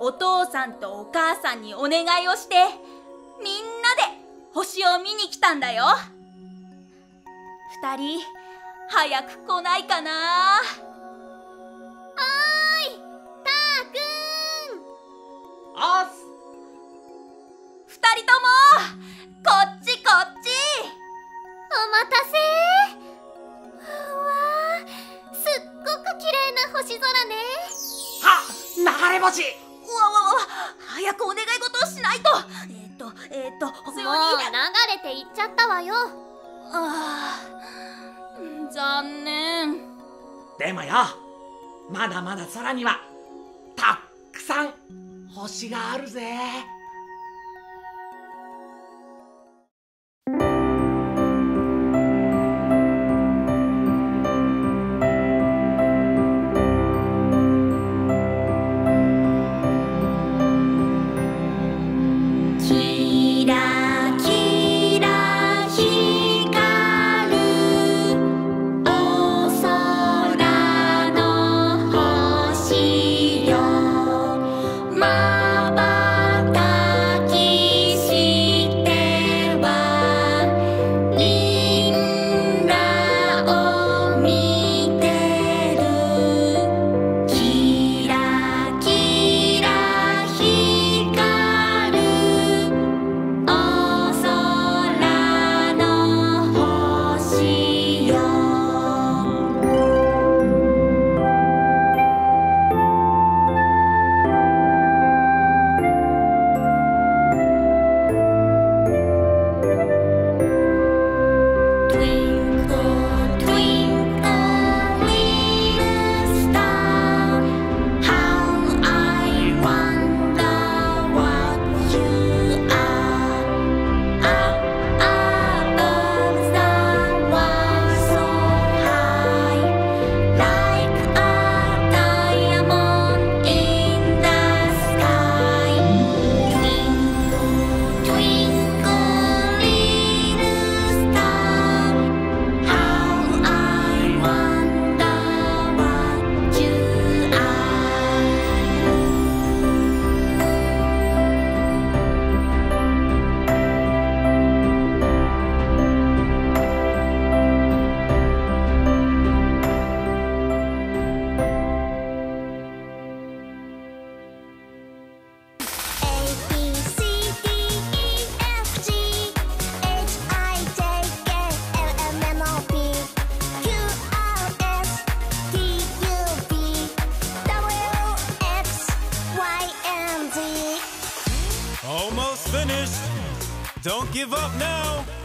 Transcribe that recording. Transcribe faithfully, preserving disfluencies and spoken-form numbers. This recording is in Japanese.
お父さんとお母さんにお願いをしてみんなで星を見に来たんだよ。二人早く来ないかな。 おーい、たーくん。 おっす。 二人ともこっちこっち。 お待たせ。うわー、すっごく綺麗な星空ね。 はっ、流れ星。 うわわわ、早くお願い事をしないと。えっとえっともう流れていっちゃったわよ。 ああ、残念。 でもよ、まだまだ空にはたっくさん星があるぜ。 キラキラ光るお空の星よ、まばたきしてはみんなを見てる。キラキラ光るお空の星よ。Twinkle, twinkle, little star, how I wonder what you are. Up above the world so high, like a diamond in the sky. Twinkle, twinkle, little star, how I wonder what you are. A B C D E F G H I J K L M N O P Q R S T U V W X Y and Z. Almost finished. Don't give up now.